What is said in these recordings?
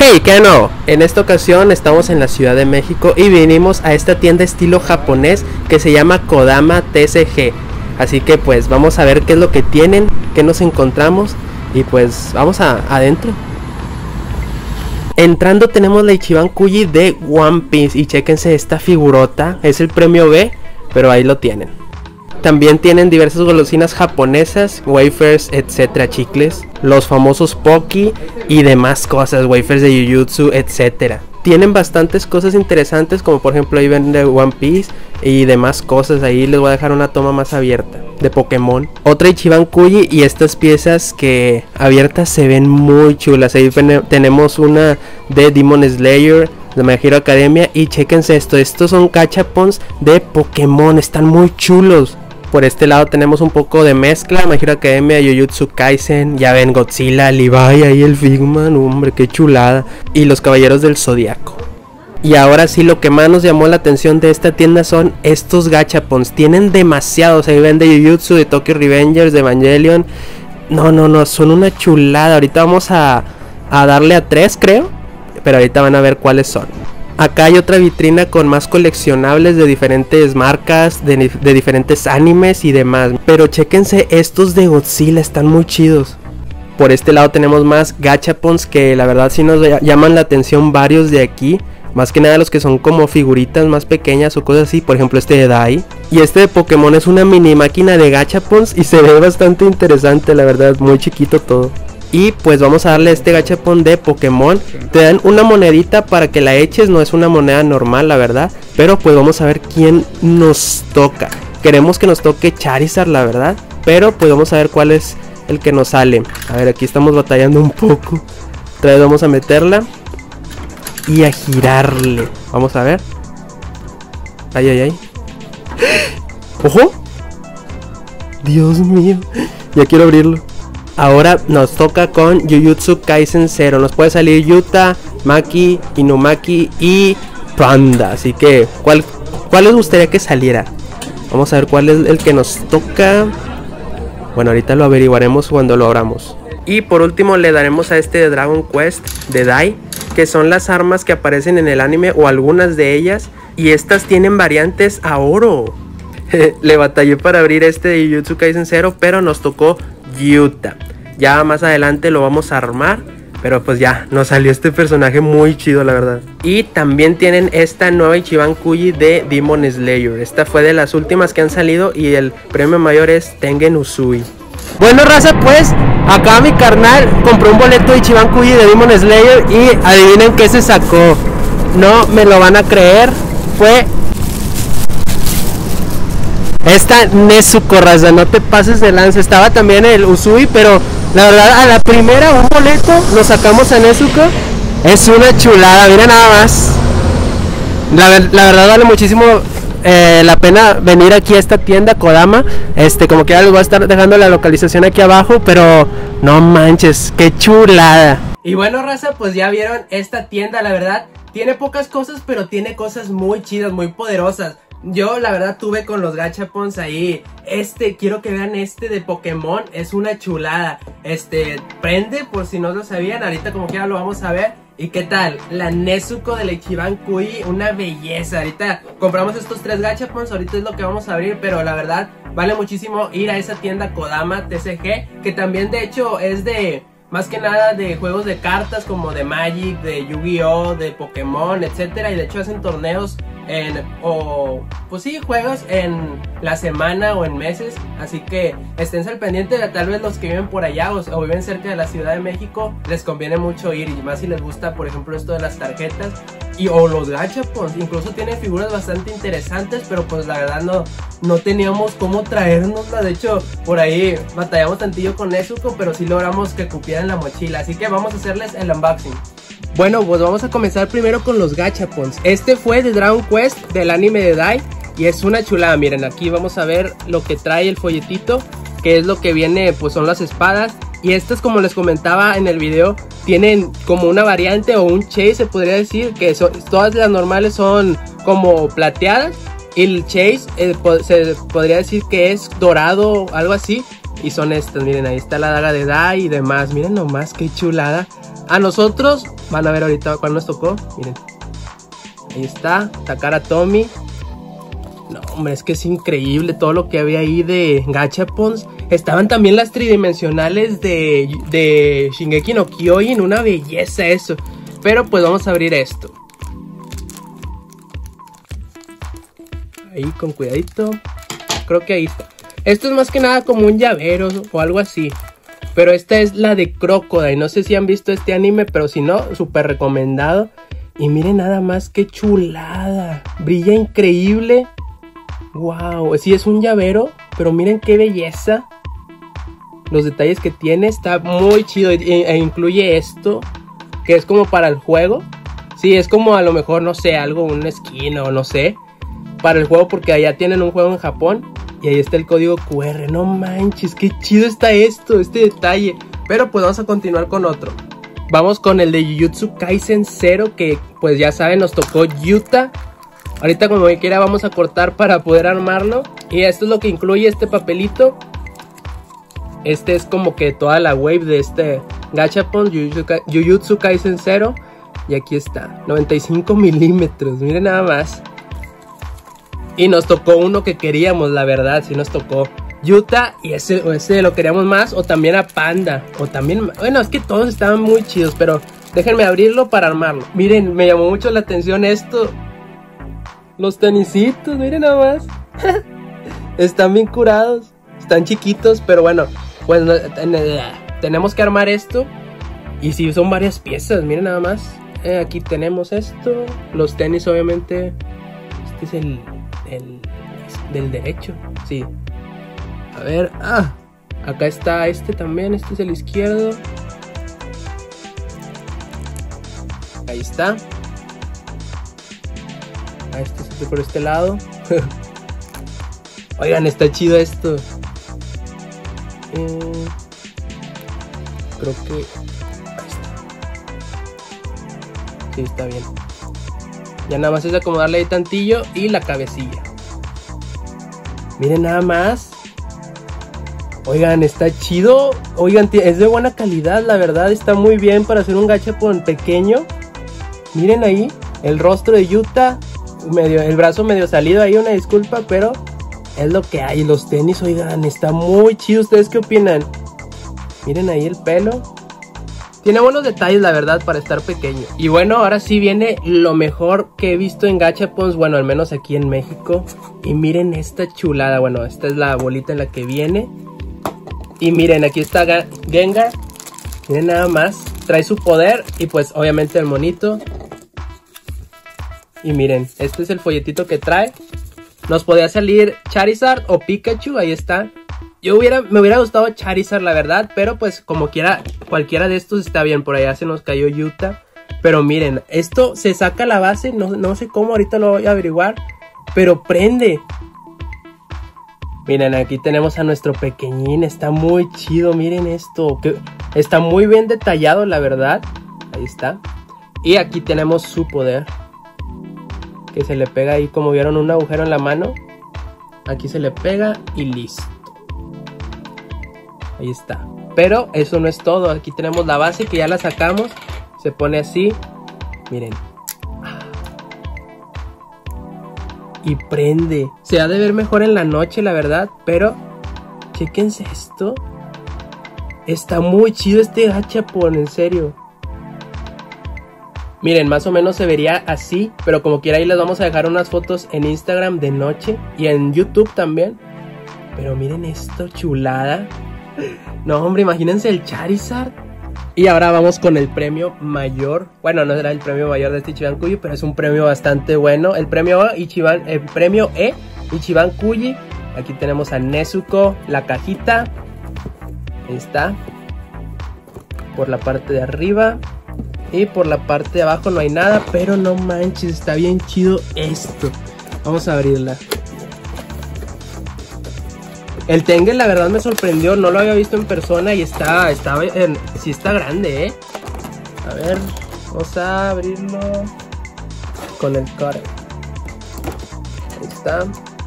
Hey, ¿qué no? En esta ocasión estamos en la Ciudad de México y vinimos a esta tienda estilo japonés que se llama Kodama TCG. Así que pues vamos a ver qué es lo que tienen, qué nos encontramos y pues vamos adentro. Entrando tenemos la Ichiban Kuji de One Piece y chéquense esta figurota, es el premio B, pero ahí lo tienen. También tienen diversas golosinas japonesas, wafers, etcétera, chicles, los famosos Pocky y demás cosas, wafers de Jujutsu, etcétera. Tienen bastantes cosas interesantes, como por ejemplo ahí ven de One Piece y demás cosas. Ahí les voy a dejar una toma más abierta de Pokémon. Otra Ichiban Kuji y estas piezas que abiertas se ven muy chulas. Ahí tenemos una de Demon Slayer, de My Hero Academia, y chéquense esto, estos son gachapons de Pokémon, están muy chulos. Por este lado tenemos un poco de mezcla, My Hero Academia, Jujutsu Kaisen, ya ven Godzilla, Levi, ahí el Figman, hombre, qué chulada, y los Caballeros del Zodiaco. Y ahora sí, lo que más nos llamó la atención de esta tienda son estos gachapons, tienen demasiados, ahí ven de Jujutsu, de Tokyo Revengers, de Evangelion, no, son una chulada. Ahorita vamos a darle a 3 creo, pero ahorita van a ver cuáles son. Acá hay otra vitrina con más coleccionables de diferentes marcas, de diferentes animes y demás. Pero chéquense estos de Godzilla, están muy chidos. Por este lado tenemos más gachapons que la verdad sí nos llaman la atención varios de aquí. Más que nada los que son como figuritas más pequeñas o cosas así. Por ejemplo este de Dai. Y este de Pokémon es una mini máquina de gachapons y se ve bastante interesante, la verdad, muy chiquito todo. Y pues vamos a darle este gachapon de Pokémon. Te dan una monedita para que la eches, no es una moneda normal la verdad. Pero pues vamos a ver quién nos toca. Queremos que nos toque Charizard la verdad, pero pues vamos a ver cuál es el que nos sale. A ver, aquí estamos batallando un poco. Otra vez vamos a meterla y a girarle. Vamos a ver. Ay. ¡Ojo! Dios mío, ya quiero abrirlo. Ahora nos toca con Jujutsu Kaisen 0. Nos puede salir Yuta, Maki, Inumaki y Panda. Así que, ¿cuál les gustaría que saliera? Vamos a ver cuál es el que nos toca. Bueno, ahorita lo averiguaremos cuando lo abramos. Y por último le daremos a este de Dragon Quest de Dai, que son las armas que aparecen en el anime o algunas de ellas. Y estas tienen variantes a oro. Le batallé para abrir este de Jujutsu Kaisen 0, pero nos tocó Yuta. Ya más adelante lo vamos a armar, pero pues ya nos salió este personaje muy chido la verdad. Y también tienen esta nueva Ichiban Kuji de Demon Slayer. Esta fue de las últimas que han salido y el premio mayor es Tengen Uzui. Bueno raza, pues acá mi carnal compró un boleto de Ichiban Kuji de Demon Slayer y adivinen qué se sacó. No me lo van a creer, fue esta Nezuko, raza, no te pases de lanza. Estaba también el Uzui, pero la verdad a la primera un boleto lo sacamos a Nezuko. Es una chulada, miren nada más. La verdad vale muchísimo la pena venir aquí a esta tienda Kodama. Como que ya les voy a estar dejando la localización aquí abajo, pero no manches, qué chulada. Y bueno raza, pues ya vieron esta tienda, la verdad tiene pocas cosas, pero tiene cosas muy chidas, muy poderosas. Yo la verdad tuve con los gachapons ahí. Quiero que vean este de Pokémon, es una chulada. Prende, por si no lo sabían, ahorita como quiera lo vamos a ver. ¿Y qué tal? La Nezuko de la Ichiban Kuji, una belleza. Ahorita compramos estos 3 gachapons, ahorita es lo que vamos a abrir, pero la verdad vale muchísimo ir a esa tienda Kodama TCG, que también de hecho es de más que nada de juegos de cartas como de Magic, de Yu-Gi-Oh, de Pokémon, etcétera. Y de hecho hacen torneos pues sí, juegos en la semana o en meses. Así que esténse al pendiente de tal vez los que viven por allá o viven cerca de la Ciudad de México. Les conviene mucho ir, y más si les gusta por ejemplo esto de las tarjetas o los gachapons. Incluso tienen figuras bastante interesantes, pero pues la verdad no teníamos cómo traérnosla. De hecho por ahí batallamos tantillo con Nezuko, pero sí logramos que cupiera en la mochila. Así que vamos a hacerles el unboxing. Bueno, pues vamos a comenzar primero con los gachapons. Este fue de Dragon Quest, del anime de Dai, y es una chulada. Miren, aquí vamos a ver lo que trae el folletito, que es lo que viene, pues son las espadas. Y estas, como les comentaba en el video, tienen como una variante o un chase, se podría decir, que todas las normales son como plateadas. Y el chase se podría decir que es dorado, algo así. Y son estas, miren, ahí está la daga de Dai y demás. Miren nomás qué chulada. A nosotros, van a ver ahorita cuál nos tocó. Miren. Ahí está, Takara Tomy. No, hombre, es que es increíble todo lo que había ahí de gachapons. Estaban también las tridimensionales de Shingeki no Kyojin. Una belleza eso. Pero pues vamos a abrir esto. Ahí con cuidadito. Creo que ahí está. Esto es más que nada como un llavero o algo así. Pero esta es la de Crocodile. No sé si han visto este anime, pero si no, súper recomendado. Y miren nada más qué chulada. Brilla increíble. Wow, sí es un llavero, pero miren qué belleza. Los detalles que tiene, está muy chido. E incluye esto, que es como para el juego. Sí, es como a lo mejor, no sé, algo, un skin o no sé. Para el juego, porque allá tienen un juego en Japón. Y ahí está el código QR. No manches, qué chido está esto, este detalle. Pero pues vamos a continuar con otro. Vamos con el de Jujutsu Kaisen 0, que pues ya saben, nos tocó Yuta. Ahorita como quiera vamos a cortar para poder armarlo. Y esto es lo que incluye este papelito. Este es como que toda la wave de este gachapon, Jujutsu Kaisen 0. Y aquí está, 95 milímetros, miren nada más. Y nos tocó uno que queríamos, la verdad, sí nos tocó Yuta. Y ese lo queríamos más, o también a Panda. O también, bueno, es que todos estaban muy chidos, pero déjenme abrirlo para armarlo. Miren, me llamó mucho la atención esto. Los tenisitos, miren nada más. Están bien curados. Están chiquitos, pero bueno, pues tenemos que armar esto. Y sí, son varias piezas, miren nada más. Aquí tenemos esto. Los tenis, obviamente. Este es el del derecho. Sí. A ver. Acá está este también. Este es el izquierdo. Ahí está. Este es por este lado. Oigan, está chido esto. Creo que ahí está. Sí, está bien. Ya nada más es acomodarle ahí tantillo y la cabecilla. Miren nada más. Oigan, está chido. Oigan, es de buena calidad, la verdad. Está muy bien para hacer un gachapon pequeño. Miren ahí el rostro de Yuta. El brazo medio salido ahí, una disculpa, pero es lo que hay. Los tenis, oigan, está muy chido. ¿Ustedes qué opinan? Miren ahí el pelo. Tiene buenos detalles, la verdad, para estar pequeño. Y bueno, ahora sí viene lo mejor que he visto en gachapons, bueno, al menos aquí en México. Y miren esta chulada. Bueno, esta es la bolita en la que viene. Y miren, aquí está Gengar. Miren nada más. Trae su poder y pues obviamente el monito. Y miren, este es el folletito que trae. Nos podía salir Charizard o Pikachu, ahí está. Me hubiera gustado Charizard, la verdad, pero pues como quiera, cualquiera de estos está bien. Por allá se nos cayó Yuta. Pero miren, esto se saca la base, no sé cómo, ahorita lo voy a averiguar. Pero prende. Miren, aquí tenemos a nuestro pequeñín, está muy chido, miren esto. Está muy bien detallado, la verdad. Ahí está. Y aquí tenemos su poder. Que se le pega ahí, como vieron, un agujero en la mano. Aquí se le pega y listo. Ahí está. Pero eso no es todo. Aquí tenemos la base que ya la sacamos. Se pone así. Miren. Y prende. Se ha de ver mejor en la noche, la verdad. Pero chéquense esto. Está muy chido este gachapon, en serio. Miren, más o menos se vería así. Pero como quiera, ahí les vamos a dejar unas fotos en Instagram de noche. Y en YouTube también. Pero miren esto, chulada. No, hombre, imagínense el Charizard. Y ahora vamos con el premio mayor. Bueno, no será el premio mayor de este Ichiban Kuji, pero es un premio bastante bueno. El premio E, Ichiban Kuji. Aquí tenemos a Nezuko, la cajita. Ahí está. Por la parte de arriba. Y por la parte de abajo no hay nada. Pero no manches, está bien chido esto. Vamos a abrirla. El Tengen la verdad me sorprendió, no lo había visto en persona y sí está grande, A ver, vamos a abrirlo con el cutter. Ahí está.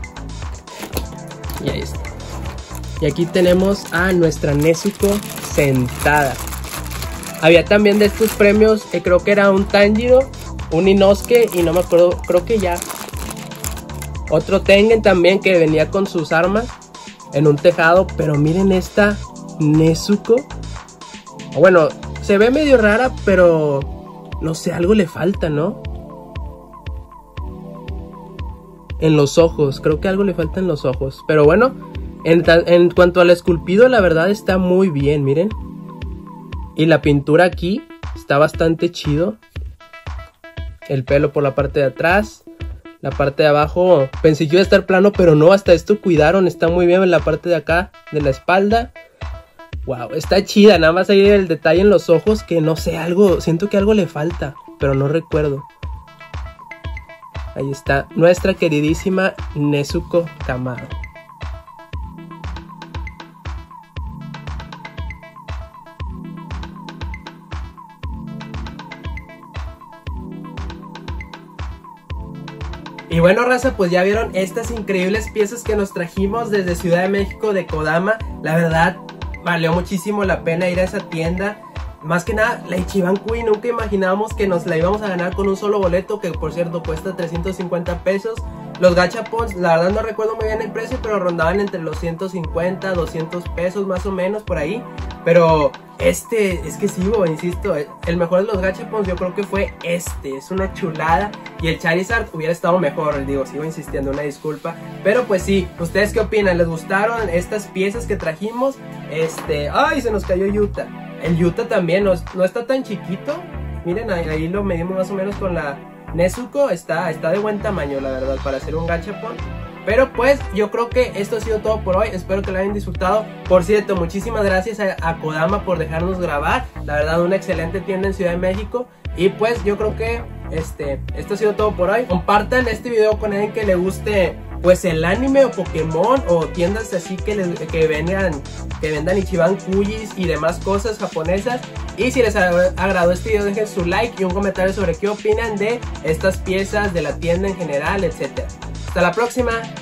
Y ahí está. Y aquí tenemos a nuestra Nezuko sentada. Había también de estos premios, creo que era un Tanjiro, un Inosuke y no me acuerdo, creo que ya otro Tengen también que venía con sus armas en un tejado. Pero miren esta Nezuko. Bueno, se ve medio rara, pero no sé, algo le falta, ¿no? En los ojos, creo que algo le falta en los ojos. Pero bueno, en cuanto al esculpido, la verdad está muy bien, miren. Y la pintura aquí está bastante chido. El pelo por la parte de atrás. La parte de abajo, pensé que iba a estar plano, pero no, hasta esto cuidaron. Está muy bien en la parte de acá, de la espalda. Wow, está chida, nada más ahí el detalle en los ojos, que no sé, algo, siento que algo le falta, pero no recuerdo. Ahí está, nuestra queridísima Nezuko Kamado. Y bueno, raza, pues ya vieron estas increíbles piezas que nos trajimos desde Ciudad de México de Kodama. La verdad, valió muchísimo la pena ir a esa tienda. Más que nada, la Ichiban Kui, nunca imaginábamos que nos la íbamos a ganar con un solo boleto, que por cierto cuesta 350 pesos. Los gachapons, la verdad no recuerdo muy bien el precio, pero rondaban entre los 150, 200 pesos más o menos por ahí. Pero es que sí, insisto, el mejor de los gachapons yo creo que fue este, es una chulada. Y el Charizard hubiera estado mejor, digo, sigo insistiendo, una disculpa. Pero pues sí, ¿ustedes qué opinan? ¿Les gustaron estas piezas que trajimos? Ay, se nos cayó Yuta. El Yuta también no está tan chiquito. Miren, ahí lo medimos más o menos con la Nezuko. Está de buen tamaño, la verdad, para hacer un gachapon. Pero pues yo creo que esto ha sido todo por hoy. Espero que lo hayan disfrutado. Por cierto, muchísimas gracias a Kodama por dejarnos grabar. La verdad, una excelente tienda en Ciudad de México. Y pues yo creo que esto ha sido todo por hoy. Compartan este video con alguien que le guste pues el anime o Pokémon o tiendas así que vendan Ichiban Kuyis y demás cosas japonesas. Y si les agradó este video, dejen su like y un comentario sobre qué opinan de estas piezas, de la tienda en general, etc. Hasta la próxima.